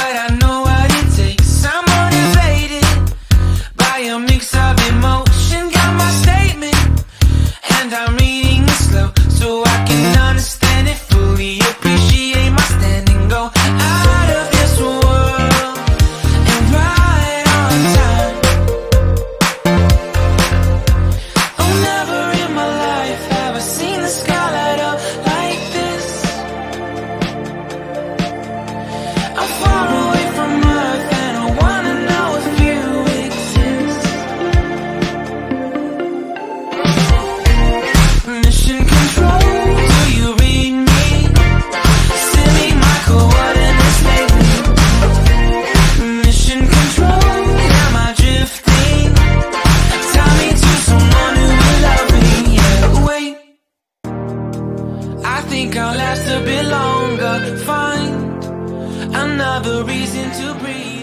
but I know what it takes. I'm motivated by a mix of emotion. Got my statement, and I'm reading it slow so I can understand it fully. Appreciate my stand and go out of this world and right on time. Oh, never in my life have I seen the sky light up like this. I'm far away from Earth and I wanna know if you exist. Mission control, do you read me? Send me my coordinates lately. Mission control, am I drifting? Tie me to someone who will love me. Yeah, wait, I think I'll last a bit longer. Find another reason to breathe.